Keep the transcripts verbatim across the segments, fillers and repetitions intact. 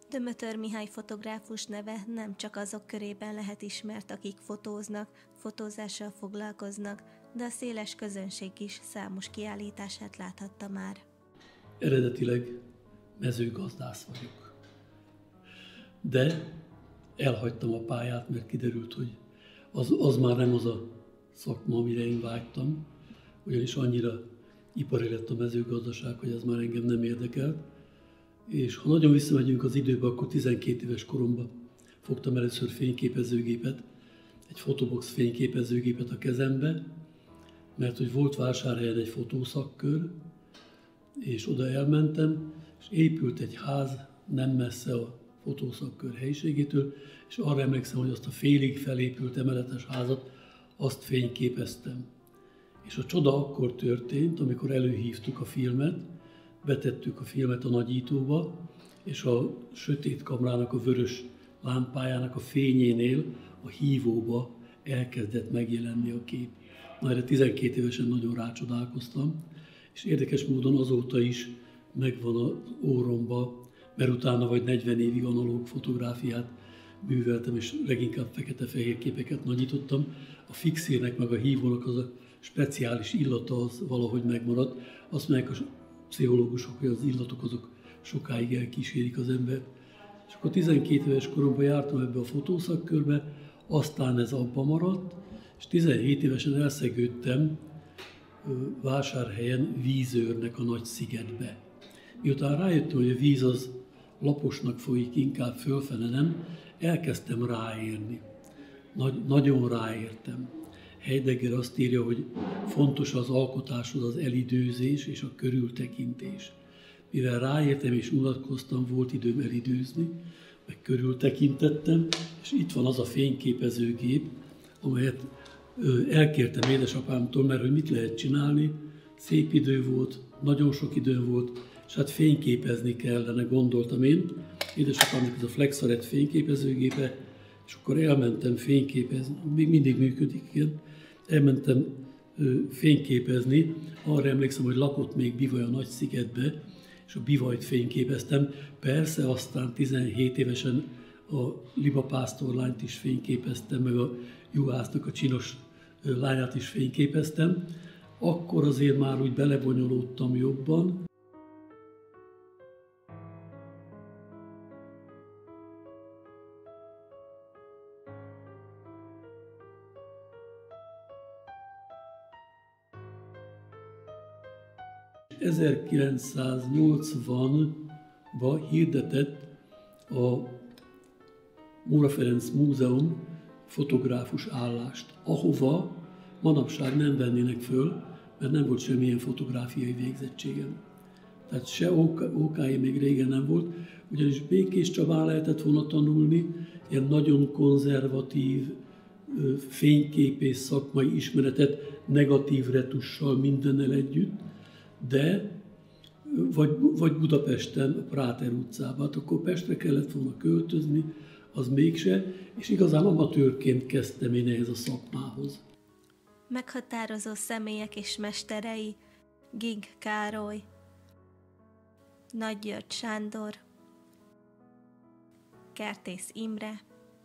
Dömötör Mihály fotográfus neve nem csak azok körében lehet ismert, akik fotóznak, fotózással foglalkoznak, de a széles közönség is számos kiállítását láthatta már. Eredetileg mezőgazdász vagyok, de elhagytam a pályát, mert kiderült, hogy az, az már nem az a szakma, amire én vágytam, ugyanis annyira ipari lett a mezőgazdaság, hogy ez már engem nem érdekelt. És ha nagyon visszamegyünk az időbe, akkor tizenkét éves koromban fogtam először fényképezőgépet, egy Fotobox fényképezőgépet a kezembe, mert hogy volt Vásárhelyen egy fotószakkör, és oda elmentem, és épült egy ház nem messze a fotószakkör helyiségétől, és arra emlékszem, hogy azt a félig felépült emeletes házat, azt fényképeztem. És a csoda akkor történt, amikor előhívtuk a filmet, betettük a filmet a nagyítóba, és a sötét kamrának, a vörös lámpájának a fényénél a hívóba elkezdett megjelenni a kép. Na, erre tizenkét évesen nagyon rácsodálkoztam, és érdekes módon azóta is megvan az óromba, mert utána vagy negyven évig analóg fotográfiát műveltem, és leginkább fekete-fehér képeket nagyítottam. A fixérnek meg a hívónak az a speciális illata az valahogy megmaradt. Azt mondják a pszichológusok, hogy az illatok azok sokáig elkísérik az embert. És akkor tizenkét éves koromban jártam ebbe a fotószakkörbe, aztán ez abba maradt, és tizenhét évesen elszegődtem Vásárhelyen Vízőrnek a nagy szigetbe. Miután rájöttem, hogy a víz az laposnak folyik, inkább fölfele nem, elkezdtem ráérni. Nagy, nagyon ráértem. Heidegger azt írja, hogy fontos az alkotáshoz az elidőzés és a körültekintés. Mivel ráértem és unatkoztam, volt időm elidőzni, meg körültekintettem, és itt van az a fényképezőgép, amelyet elkértem édesapámtól, mert hogy mit lehet csinálni, szép idő volt, nagyon sok időm volt, és hát fényképezni kellene, gondoltam én. Édesapámnak ez a Flexaret fényképezőgépe, és akkor elmentem fényképezni, még mindig működik, igen. Elmentem ö, fényképezni, arra emlékszem, hogy lakott még Bivaj a Nagy-szigetbe, és a Bivajt fényképeztem. Persze aztán tizenhét évesen a Liba pásztorlányt is fényképeztem, meg a juhásznak a csinos ö, lányát is fényképeztem. Akkor azért már úgy belebonyolódtam jobban. ezerkilencszáznyolcvanban hirdetett a Móra Ferenc Múzeum fotográfus állást, ahova manapság nem vennének föl, mert nem volt semmilyen fotográfiai végzettségem. Tehát se ó ká é még régen nem volt, ugyanis Békés Csabán lehetett volna tanulni, ilyen nagyon konzervatív fényképész szakmai ismeretet negatív retussal mindennel együtt, de vagy, vagy Budapesten, a Práter utcában, hát akkor Pestre kellett volna költözni, az mégse, és igazán amatőrként kezdtem én ehhez a szakmához. Meghatározó személyek és mesterei: Gig Károly, Nagy György Sándor, Kertész Imre,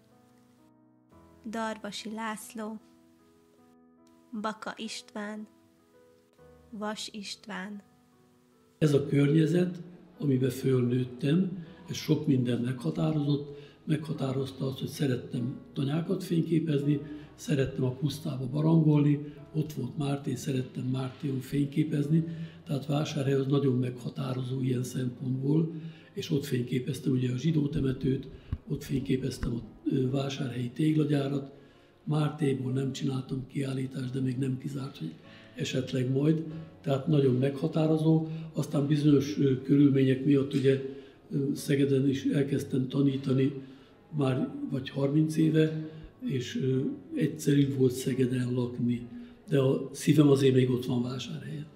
Darvasi László, Baka István, Vas István. Ez a környezet, amiben fölnőttem, ez sok minden meghatározott, meghatározta azt, hogy szerettem tanyákat fényképezni, szerettem a pusztába barangolni, ott volt Márté, szerettem Mártéon fényképezni, tehát Vásárhely az nagyon meghatározó ilyen szempontból, és ott fényképeztem ugye a zsidó temetőt, ott fényképeztem a vásárhelyi téglagyárat, Mártéból nem csináltam kiállítást, de még nem kizárt, hogy esetleg majd, tehát nagyon meghatározó. Aztán bizonyos körülmények miatt ugye Szegeden is elkezdtem tanítani már vagy harminc éve, és egyszerűbb volt Szegeden lakni, de a szívem azért még ott van Vásárhelyen.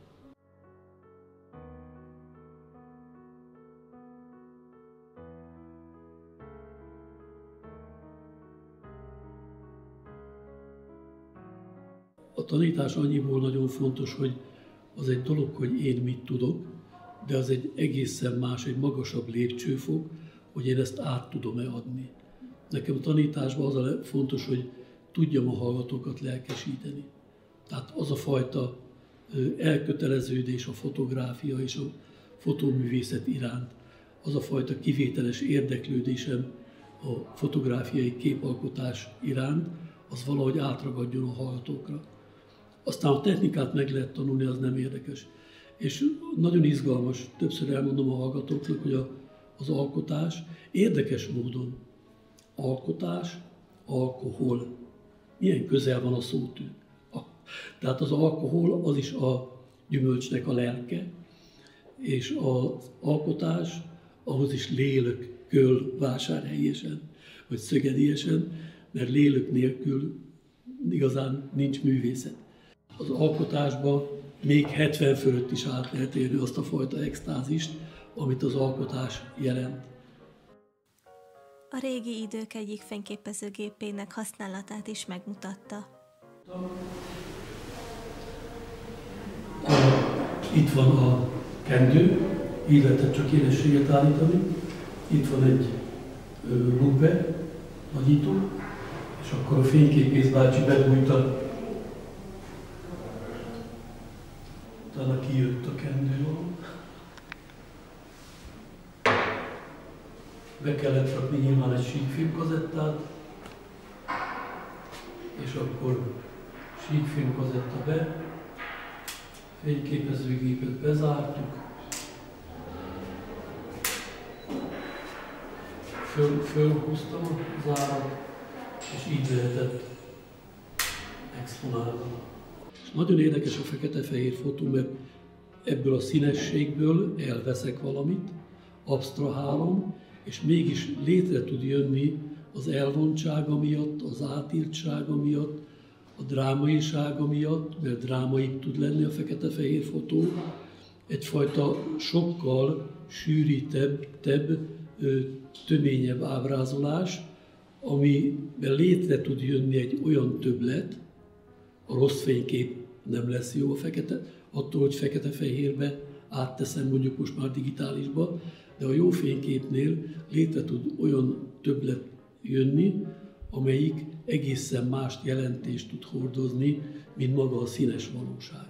A tanítás annyiból nagyon fontos, hogy az egy dolog, hogy én mit tudok, de az egy egészen más, egy magasabb lépcsőfok, hogy én ezt át tudom-e adni. Nekem a tanításban az a fontos, hogy tudjam a hallgatókat lelkesíteni. Tehát az a fajta elköteleződés a fotográfia és a fotóművészet iránt, az a fajta kivételes érdeklődésem a fotográfiai képalkotás iránt, az valahogy átragadjon a hallgatókra. Aztán a technikát meg lehet tanulni, az nem érdekes. És nagyon izgalmas, többször elmondom a hallgatóknak, hogy a, az alkotás érdekes módon alkotás, alkohol. Milyen közel van a szótű. Tehát az alkohol az is a gyümölcsnek a lelke, és az alkotás ahhoz is lélek köl vásárhelyesen, vagy szögediesen, mert lélek nélkül igazán nincs művészet. Az alkotásban még hetven fölött is át lehet érni azt a fajta extázist, amit az alkotás jelent. A régi idők egyik fényképezőgépének használatát is megmutatta. Itt van a kendő, így lehetett csak élességet állítani. Itt van egy lupe, nagyító, és akkor a fényképész bácsi bedújta. Utána kijött a kendő alól. Be kellett rakni nyilván egy síkfilmkazettát, és akkor síkfilmkazetta be, fényképezőgépet bezártuk, föl, fölhúztam a zárat, és így lehetett exponálni. És nagyon érdekes a fekete-fehér fotó, mert ebből a színességből elveszek valamit, absztrahálom, és mégis létre tud jönni az elvontsága miatt, az átírtsága miatt, a drámaisága miatt, mert drámaibb tud lenni a fekete-fehér fotó, egyfajta sokkal sűrítebb, tebb, töményebb ábrázolás, amiben létre tud jönni egy olyan többlet, a rossz fénykép nem lesz jó a fekete, attól, hogy fekete-fehérbe átteszem mondjuk most már digitálisba, de a jó fényképnél létre tud olyan többlet jönni, amelyik egészen más jelentést tud hordozni, mint maga a színes valóság.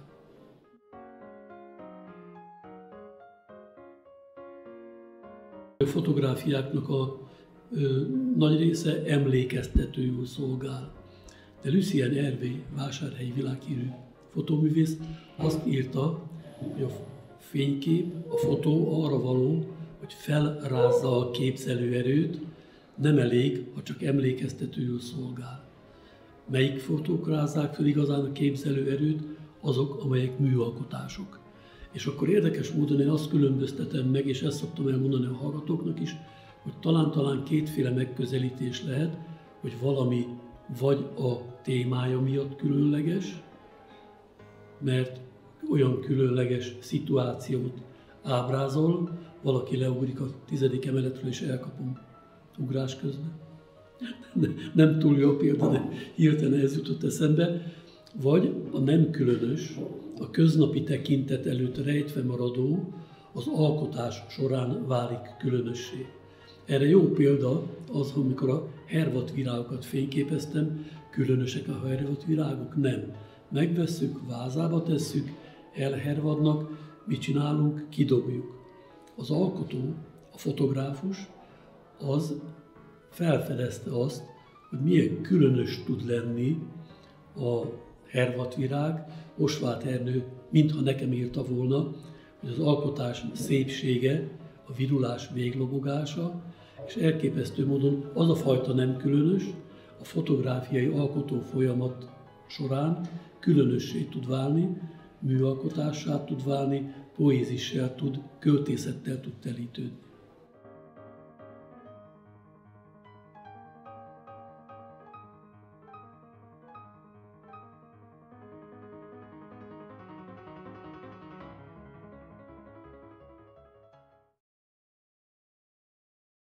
A fotográfiáknak a ö, nagy része emlékeztetőül szolgál. De Lucien Hervé, vásárhelyi világhírű fotóművész azt írta, hogy a fénykép, a fotó arra való, hogy felrázza a képzelőerőt, nem elég, ha csak emlékeztetőül szolgál. Melyik fotók rázzák fel igazán a képzelőerőt? Azok, amelyek műalkotások. És akkor érdekes módon én azt különböztetem meg, és ezt szoktam elmondani a hallgatóknak is, hogy talán-talán kétféle megközelítés lehet, hogy valami vagy a témája miatt különleges, mert olyan különleges szituációt ábrázol, valaki leugrik a tizedik emeletről és elkapom ugrás közben. Nem túl jó a példa, de hirtelen ez jutott eszembe. Vagy a nem különös, a köznapi tekintet előtt rejtve maradó, az alkotás során válik különössé. Erre jó példa az, amikor a hervadt virágokat fényképeztem, különösek a hervadt virágok? Nem. Megvesszük, vázába tesszük, elhervadnak, mit csinálunk? Kidobjuk. Az alkotó, a fotográfus, az felfedezte azt, hogy milyen különös tud lenni a hervadt virág. Osváth Ernő, mintha nekem írta volna, hogy az alkotás szépsége, a virulás véglobogása, és elképesztő módon az a fajta nem különös, a fotográfiai alkotó folyamat során különössé tud válni, műalkotássá tud válni, poézissel tud, költészettel tud telítődni.